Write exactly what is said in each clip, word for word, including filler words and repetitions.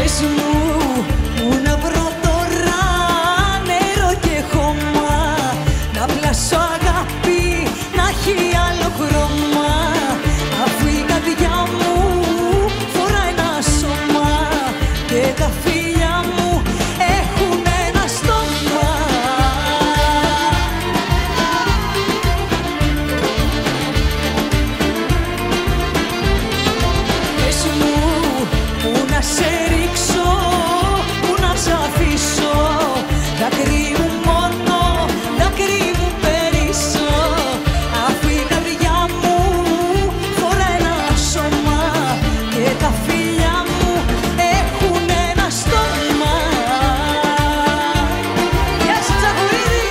Πες μου, πού να βρω τώρα νερό και χώμα, να πλάσω αγάπη, να έχει άλλο χρώμα, αφού η καρδιά μου φορά ένα σώμα και τα φίλια μου έχουν ένα στόμα. Πες μου, πού να σε ρίξω, πού να σ' αφήσω, δάκρυ μου μόνο, δάκρυ μου πέρισσω, αφού η καρδιά μου φορά ένα σώμα και τα φίλια μου έχουν ένα στόμα. Γεια σου Τσακουρίδη!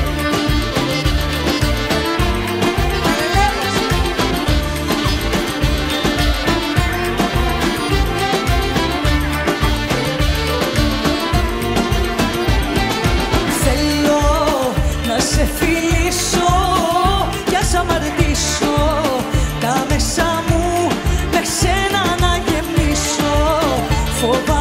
Θέλω να σε φιλήσω κι ας αμαρτήσω, τα μέσα μου με σένα να γεμίσω. Φοβάμαι